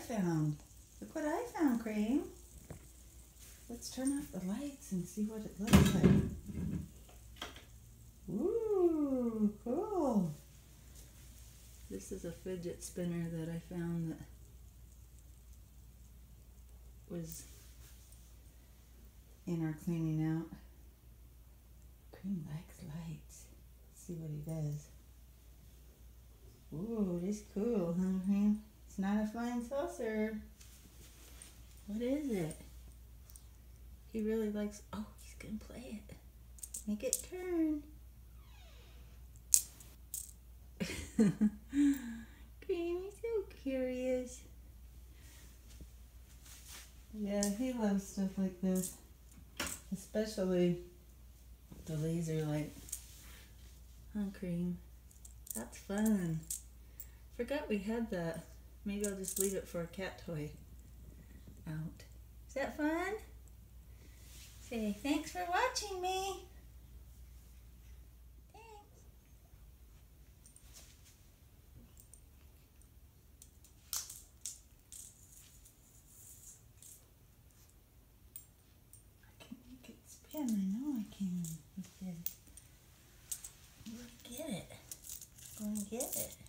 found. Look what I found, Cream. Let's turn off the lights and see what it looks like. Ooh, cool. This is a fidget spinner that I found that was in our cleaning out. Cream likes lights. Let's see what he does. Ooh, it is cool, huh, Cream? It's not a flying saucer. What is it? He really likes, oh, he's gonna play it. Make it turn. Cream, he's so curious. Yeah, he loves stuff like this. Especially the laser light. Huh, Cream? That's fun. Forgot we had that. Maybe I'll just leave it for a cat toy out. Is that fun? Say thanks for watching me. Thanks. I can make it spin. I know I can with this. Look, get it. Go and get it.